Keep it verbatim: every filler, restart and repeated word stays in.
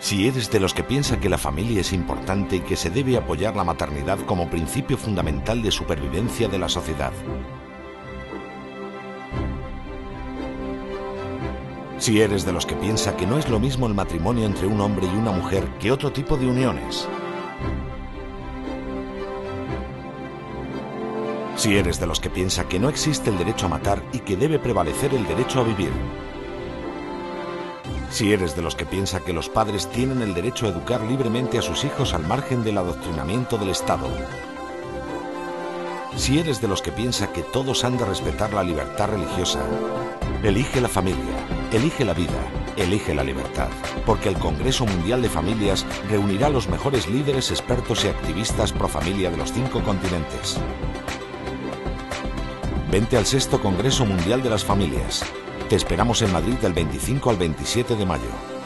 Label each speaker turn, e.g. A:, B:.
A: Si eres de los que piensa que la familia es importante y que se debe apoyar la maternidad como principio fundamental de supervivencia de la sociedad. Si eres de los que piensa que no es lo mismo el matrimonio entre un hombre y una mujer que otro tipo de uniones. Si eres de los que piensa que no existe el derecho a matar y que debe prevalecer el derecho a vivir. Si eres de los que piensa que los padres tienen el derecho a educar libremente a sus hijos al margen del adoctrinamiento del Estado. Si eres de los que piensa que todos han de respetar la libertad religiosa, elige la familia, elige la vida, elige la libertad, porque el Congreso Mundial de Familias reunirá a los mejores líderes, expertos y activistas pro familia de los cinco continentes. Vente al sexto Congreso Mundial de las Familias. Te esperamos en Madrid del veinticinco al veintisiete de mayo.